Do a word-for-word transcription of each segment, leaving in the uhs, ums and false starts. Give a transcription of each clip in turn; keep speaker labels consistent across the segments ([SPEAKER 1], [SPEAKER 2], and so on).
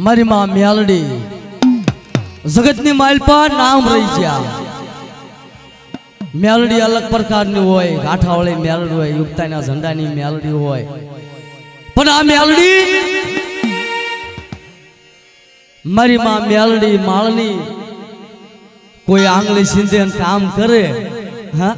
[SPEAKER 1] मारी मां म्यालडी जगतनी मालपा नाम रही जा। म्यालडी अलग प्रकार नी होय, गाठावाળી म्यालडी होय, युक्ताना झंडानी म्यालडी होय, पण आ म्यालडी मारी मां म्यालडी माळनी कोई आंगली सीधे काम करे। हाँ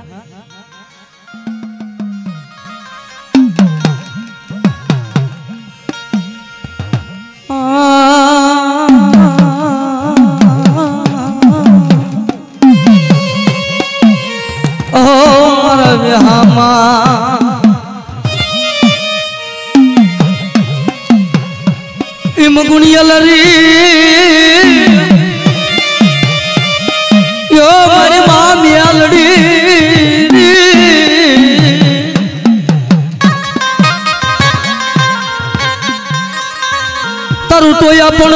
[SPEAKER 1] गुणियलरी यो मारी मां म्यालडी तारू तो अपन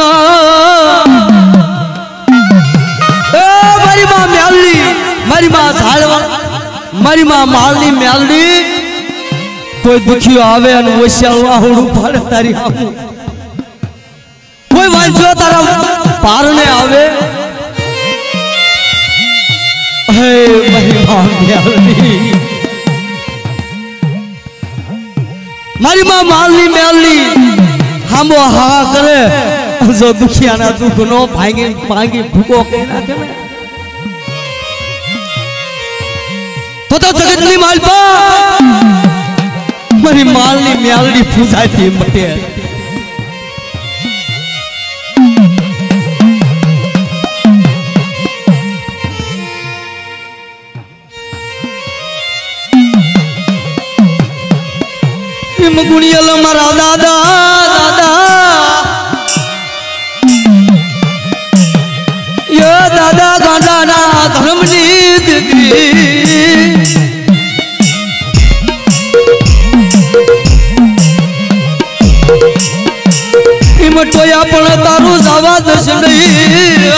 [SPEAKER 1] मारी मां म्यालडी मारी मां झाड़वा मारी मां मालनी म्यालडी कोई दुखियो आवे अन वैश्यालवा होड़ू पाड़े तारी हमू कोई वांचो तारा पारने आवे। हे मारी मां म्यालडी मारी मां मालनी म्यालडी हमो हा करे जो दुखियाना दुख नो भांगी भांगी भूको के ना के तो तो जगतनी मालपा मारी मालनी म्यालडी पूजाती मटे गुणियल मारा दादा दादा यो दादा गांडाना धर्मनी दीदी इमटोया पण तारू जावा दस नहीं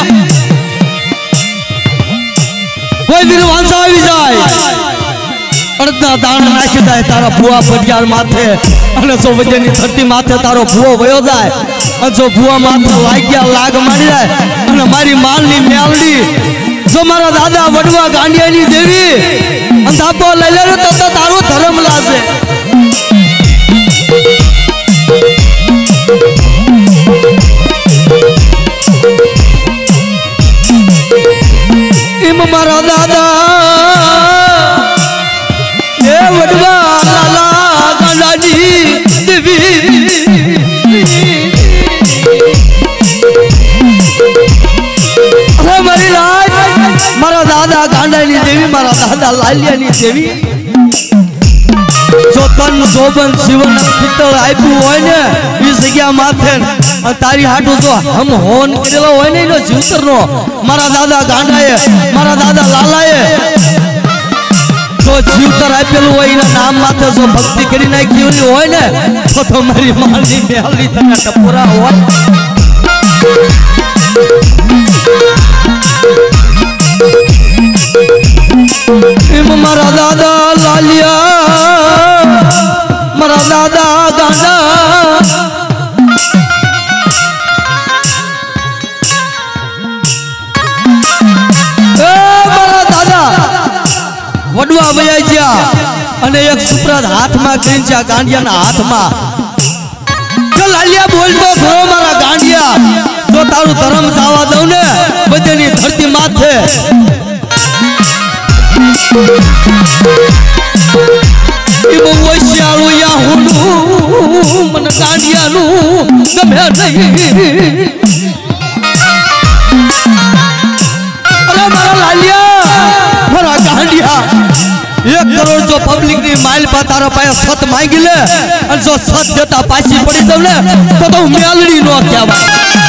[SPEAKER 1] कोई वीरवांसा આવી જાય अर्धा दान नाखी जाए तारा भुआ पटियार माथे अने सो वजनी धरती माथे तारो भुओ वयो जाए अने जो भुआ माथे लाग्या लाग मारी जाए अने मारी मालनी म्यालडी जो मारा दादा वडवा गांडियानी देवी अंधापो लई ले तो तो तारो धर्म लाजे। इम मारा दादा वडवा लाला गांडानी देवी अरे मारी राज मारा दादा गांडानी देवी मारा दादा लालियानी देवी जो तन जोबन जीवन पित्तल आप्યું હોય ને એ જગ્યા માથે તારી હાટુ જો હમ હોન કરેલો હોય ને એનો જીવતરનો મારા દાદા ગાંડાએ મારા દાદા લાલાએ जो जीवतर आपेलू हो नाम माथे जो भक्ति करी नाखी हो तो तो मारी मालनी म्यालडी तने टपोरा हो मारा दादा लालिया मारा दादा गांडा वडवा वया ज्या अने एक सुप्रद हाथ में करीन ज्या गांडिया ना हाथ में तो लालिया बोल तो खरो मारा गांडिया जो तारू धर्म जावा दऊ ने बदेनी धरती माथे इबो वैश्यालु या हुनु मन गांडिया नु गमे नहीं अरे मारा लालिया मारा गांडिया एक करोड़ जो पब्लिक नी माइल पा तारा पाया सत मांगी ले और जो सत देता पासी पड़ी सब ने तो तो म्यालडी नो क्या बात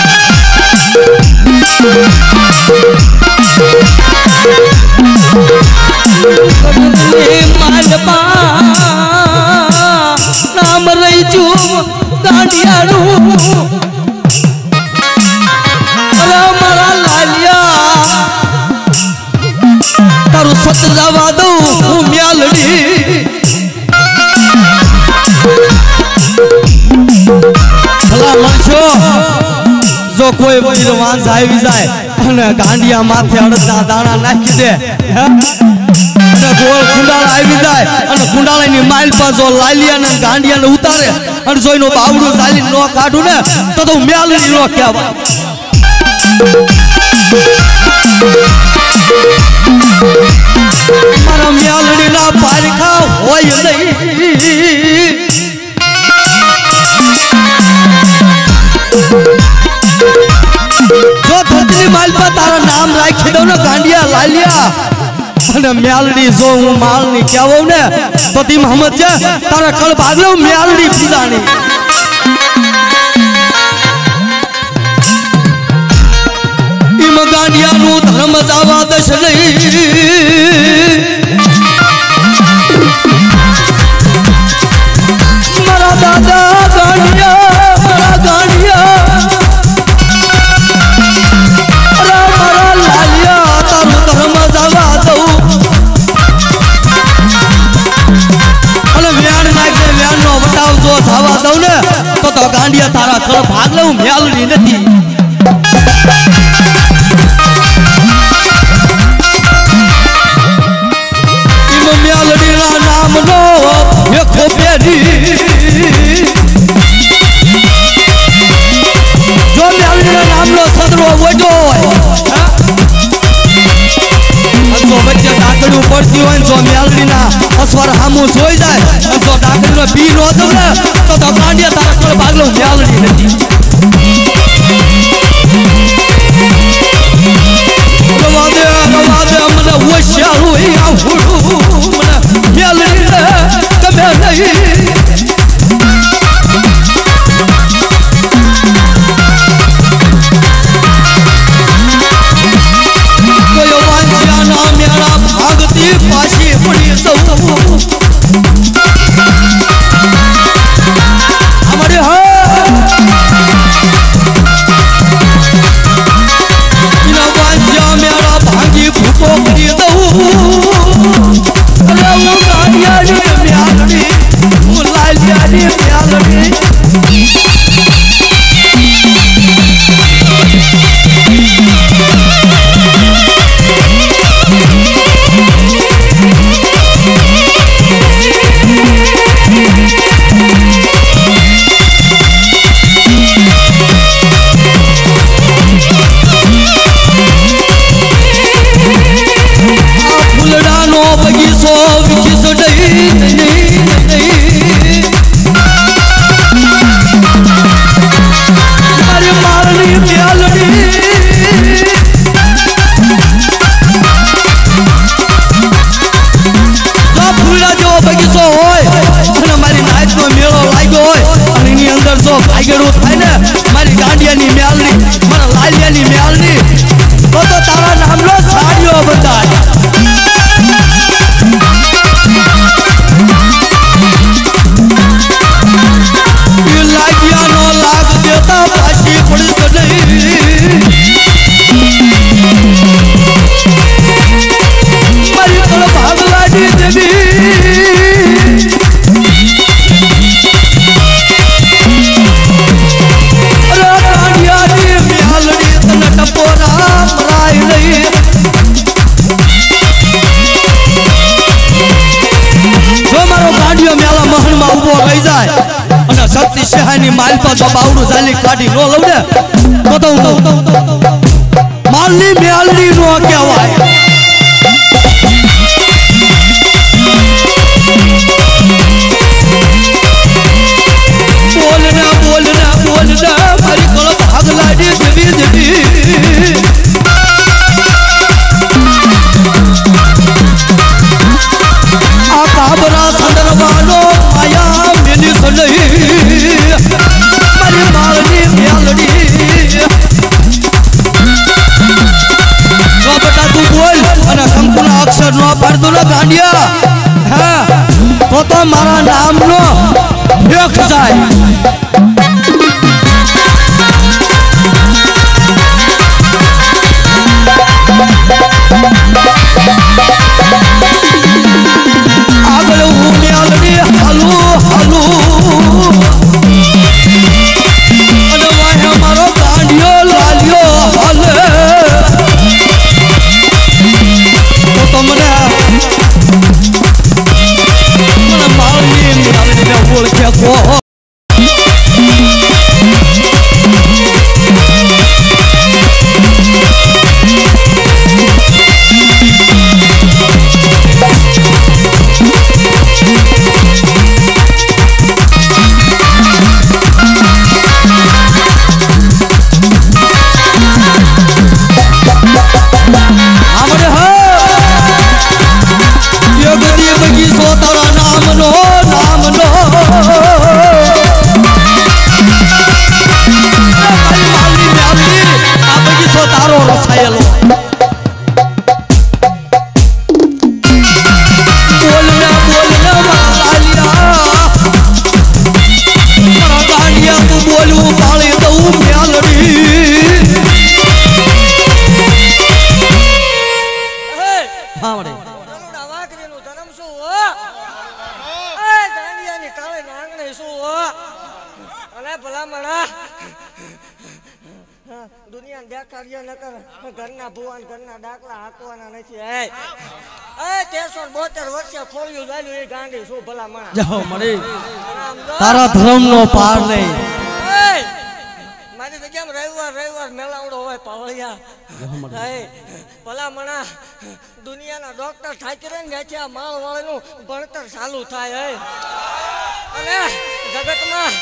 [SPEAKER 1] माइल पा नाम रही जू गांडिया नु अरे मारा लालिया तारू सत जावा दो म्यालडी भला मनुष्य જો કોઈ વીર વાંસ આવી જાય અને ગાંડિયા માથે અડદના દાણા નાખી દે અને ગોળ કુંડાળા આવી જાય અને કુંડાળાની માઇલ પર જો લાલિયા ને ગાંડિયાને ઉતારે અને જો એનું બાવડું ચાલી નો કાઢું ને તો તો મેલડી નો કહેવાય મારા મેલડી ના પારખા હોય નહીં જો ધરતી માલ પર તારા નામ રાખી દઉં ને ગાંડિયા લાલિયા અને મેલડી જો હું માલની કહેવું ને તો તી મોહમ્મદ છે તારા કળ ભાગલો મેલડી પૂજાની ઈમ ગાંડિયાનું ધર્મ જાવા દશ નહીં મારા દાદા ગાંડિયા મારા ગાંડિયા જાવા દઉં ને તો તો ગાંડિયા તારા કળ ભાગ લઉં મેલડી નથી ઈમ મેલડી ના નામ નો એકો પેરી જો મેલડી ના નામ નો સદરો વજો હોય જો વચ્ચે ડાકડું પડતી હોય જો મેલડી ના અસવાર હામું જોઈ જાય જો ડાકડી નો પી નો દઉં ને તો તો ગાંડિયા તારા કળ ભાગલો મેલડી નથી રવા દે રવા દે મને હોશિયારું અહીંયા હુડું મને મેલડી ને તમે નહીં કોઈ વાંચ્યા ના મેળા ભાગતી પાછી પડી દઉં અમારે હા ઇના વાંચ્યા મેળા ભાગી ભૂકો કરી દઉં અરે હું ગાંડિયાની મેલડી હું લાલિયાની મેલડી બગીચો વિકીસો નહીં નહીં મારી મારણી મેલડી જો ફૂલડા જેવો બગીચો હોય અને મારી નાચનો મેળો લાગ્યો હોય અને એની અંદર જો ભાગેડું થાય ને મારી ગાંડિયાની મેલડી મારા લાલિયાની મેલડી તો તો તારા નામનો સાડીઓ બતાય લાગ્યા નો લાગ દેતા પાછી પડશે નહીં મારી કળ ભાગલાની દેવી અરે ગાંડિયાની મેલડી તને ટપોરા મરાય નહીં જો મારો ગાંડિયો મેલા મહલમાં ઉભો રહી જાય અને શક્તિ સિંહાની માલ પર તો બાવડું ચાલી કાઢી નો લઉં ને તો તો માલની મેલડી નો કહેવાય બોલ ને બોલ ને બોલ ને મારી કળ ભાગલાડી દેવી દેવી આ કાબરા સંદર્ભનો માયા મેલી સલહી મારી માલની મેલડી જો બેટા તું બોલ અને કંકુના અક્ષર નો પાડતો ને ગાંડિયા હા તો તો મારા નામનો ભેખ જાય આગળ હું મેલડી હાલુ હાલુ અને વાહે મારો ગાંડિયો
[SPEAKER 2] અરે ભલા મણા દુનિયા દેખાડ્યો નકર ઘરના ભુવાન ઘરના ડાકલા હાંકવાના નથી. એ એ તેરસો બોતેર વર્ષે ખોલ્યું ચાલ્યું એ ગાંડી શું ભલા મણા
[SPEAKER 1] જાઓ મળી તારા ધર્મનો પાર નહીં.
[SPEAKER 2] મારી જગ્યામાં રવિવાર રવિવાર મેળાવડો હોય પાવળિયા. ભલા મણા દુનિયાના ડોક્ટર થાકી રહે ને ત્યાં માળ વાળાનું ભણતર ચાલુ થાય. અને જગતમાં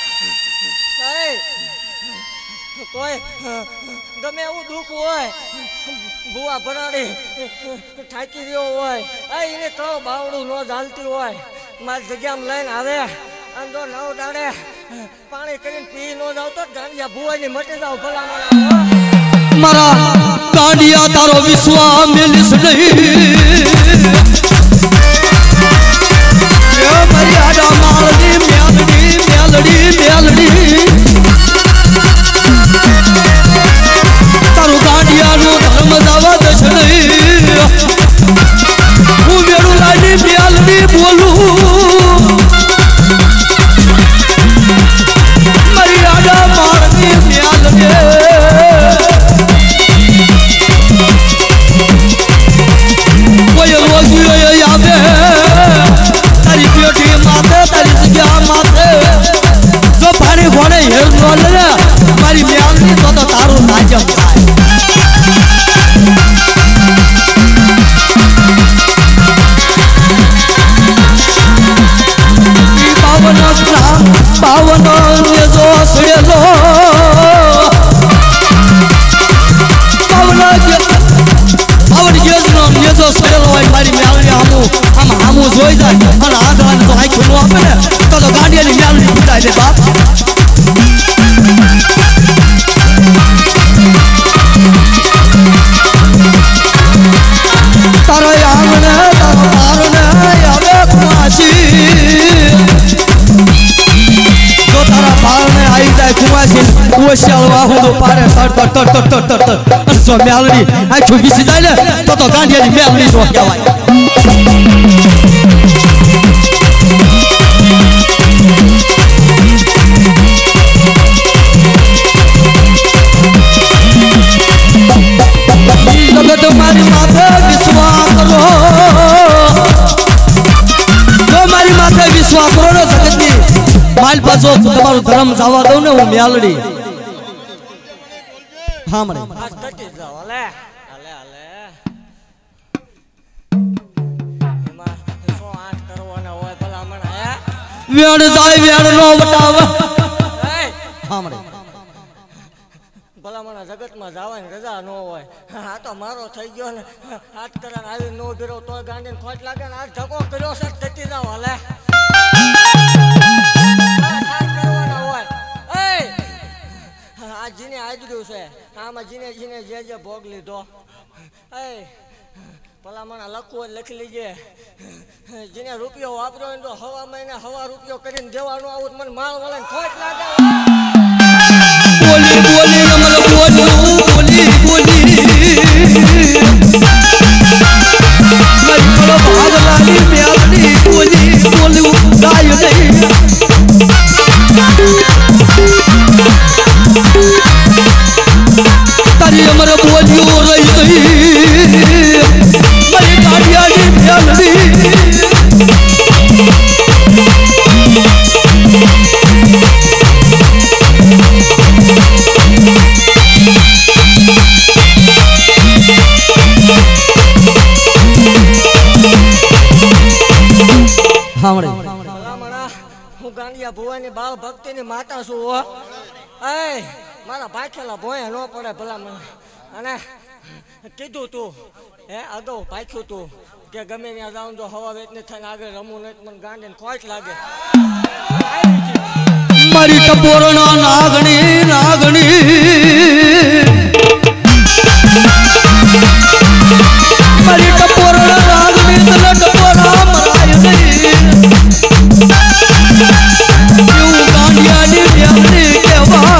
[SPEAKER 2] કોઈ ગમે એવું દુઃખ હોય બુવા ભરાડી થાકી રહ્યો હોય એને તો બાવડું ન ચાલતી હોય મારી જગ્યામાં લઈને આવે અને જો નવ દાડે પાણી કરીને પી ન જાવ તો ગાંડિયા ભુવાની મટી જાવ. ભલા
[SPEAKER 1] મારા ગાંડિયા તારો વિશ્વા મેલીશ નહીં. મારી આડા માળની મેલડી મેલડી મેલડી તારું ગાંડિયાનું ધર્મ દાવા દશ નહીં. હું વેણું લાની મેલડી બોલું મારી આડા માળની મેલડી કોઈ રોજી આવે તારી પેટી માથે તારી જગ્યા માથે જો પાણી ઘોડે હેર નો લે મારી મ્યાલની તો તો તારું નાજમ થાય. પાવન પાવન જો સડેલો પાવન પાવન ગેસનો નેજો સડેલો હોય મારી મ્યાલની આમું આમ આમું જોઈ જાય અને આગળ તો આખું નો આપે ને તો તો ગાંડિયાની મ્યાલની ફૂટાય છે બાપ. તારો આંગણે તારો પારણે આવે કુમાસી જો તારા પારણે આવી જાય કુમાસી ઓશિયાળ વાહું તો પારે તડ તડ તડ તડ તડ તડ અને જો મેલડી આખું બીસી જાય ને તો તો ગાંડિયાની મેલડી નો કહેવાય. જગત મારી માથે વિશ્વાસ કરો જો મારી માથે વિશ્વાસ કરો ને જગતની માલ પાછો તમારું ધર્મ જવા દઉં ને હું મેલડી. હા મને વેણ જાય વેણ નો વટાવ. હા મને
[SPEAKER 2] ભલામણા જગતમાં જવાની રજા ન હોય. આ તો મારો થઈ ગયો ને હાથ કરાને આવી નો ગયો તો ગાંડીને ખોટ લાગે ને આ ધક્કો કર્યો છે થતી જાવ હાલે કરવાના હોય. આ જીને આજર્યું છે આમાં જીને જીને જે જે ભોગ લીધો એ ભલામણા લખવું હોય લખી લીજે. જેને રૂપિયો વાપર્યો હોય તો હવા મહિને હવા રૂપિયો કરીને દેવાનું આવું મને માળ વાળા ખોટ લાગે.
[SPEAKER 1] બોલી બોલી રમલ બોલી બોલી બોલી મારી કળો ભાગલાની મેલડી બોલી બોલી ગાય નહીં. તારી અમર બોલ્યું રહી ગઈ મારી ગાડિયાની મેલડી.
[SPEAKER 2] હું ગાંડિયા ભુવાની બાળ ભક્તિની માતા છું. હો એ મારા ભાખેલા ભોય ન પડે ભલામણ. અને કીધું તું હે અગાઉ ભાખ્યું તું કે ગમે ત્યાં જાઉં તો હવા વેચને થઈને આગળ રમવું નહીં મને ગાંડીને ખોટ લાગે.
[SPEAKER 1] મારી ટપોરના નાગણી નાગણી મારી ટપોરના નાગણી તને ટપોરા મરાય નહીં. એવું ગાંડિયાની મેલડી કહેવા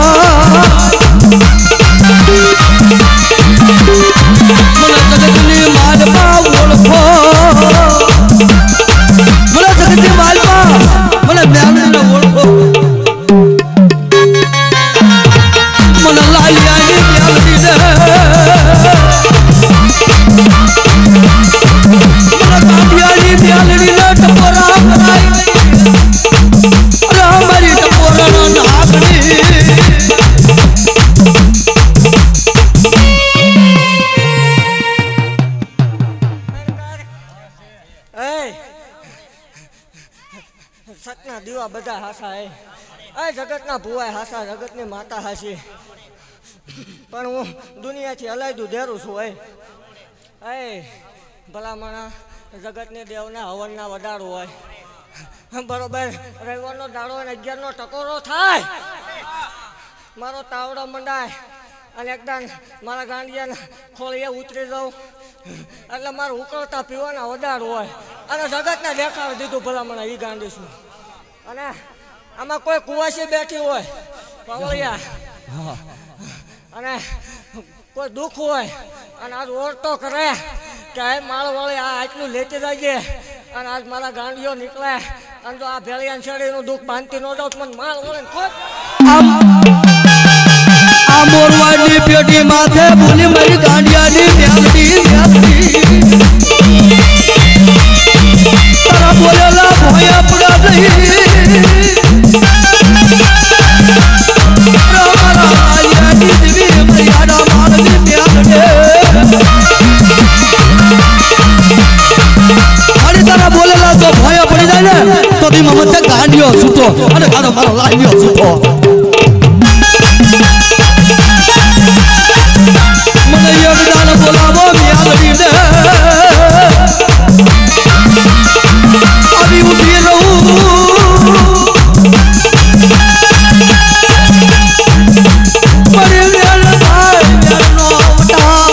[SPEAKER 1] મને જગતની માલમાં ઓળખો મને જગતની માલમાં મને મેલડીને ઓળખો.
[SPEAKER 2] સતના દીવા બધા હાસા હે આ જગતના ભુવાય હાસા જગતની માતા હાસી પણ હું દુનિયાથી હલાયદું દેરું છું હે એ ભલામણા જગતની દેવના હવનના વધારો હોય બરોબર રવિવારનો દાડો અને અગિયારનો ટકોરો થાય મારો તાવડો મંડાય અને એકદમ મારા ગાંડિયાના ખોળીએ ઉતરી જાઉં એટલે મારું ઉકળતા પીવાના વધારો હોય અને જગતને દેખાડી દીધું ભલામણા એ ગાંડી છું અને આમાં કોઈ કુવાસી બેઠી હોય પવળિયા અને કોઈ દુઃખ હોય અને આજ ઓરતો કરે કે આ માળવાળી આ આટલું લેતી જાય અને આજ મારા ગાંડીઓ નીકળે અને જો આ ભેળિયાન શેરીનું દુઃખ બાંધતી ન જાઉં મને માળ વળે ખોટ
[SPEAKER 1] આ મોરવાડની પેટી માથે બોલી મારી ગાંડિયાની મેલડી મેલડી તારા બોલેલા ભોયા પડા દઈ મારા આયાની દેવી મર્યાદા માનવી મેલડે અરે તારા બોલેલા જો ભોયા પડી જાય ને તો તી મમતે ગાંડિયો છૂટો અને ગાડો મારો લાવ્યો છૂટો મને યોગદાન બોલાવો મ્યાલડીને આવી ઉભી રહું મારે મેલ ભાઈ મેલનો વટાવ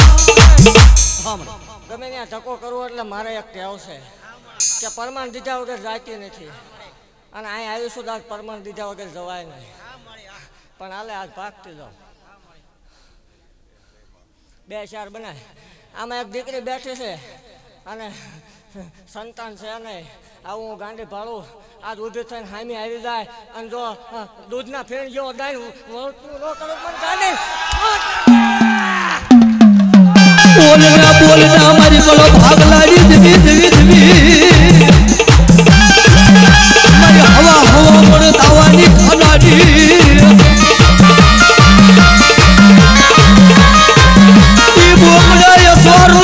[SPEAKER 2] ગમે ત્યાં ધક્કો કરવો એટલે મારે એક ટેવ છે કે પરમાણ દીધા વગર જાતી નથી અને અહીં આવીશું તો આજ પરમાણ દીધા વગર જવાય નહીં પણ હાલે આજ ભાગતી જાઉં બે ચાર બનાય આમાં એક દીકરી બેઠી છે અને સંતાન છે અને આવું હું ગાંડી ભાડું આજ ઊભી થઈને હામી આવી જાય અને જો દૂધના ફેણ જેવો દાય વળતું ન કરું પણ ગાંડી
[SPEAKER 1] બોલના બોલના મારી ગળો ભાગ લાડી દેવી દેવી દેવી મારી હવા હવા મને દાવાની ખાનાડી બોકડાય સ્વરો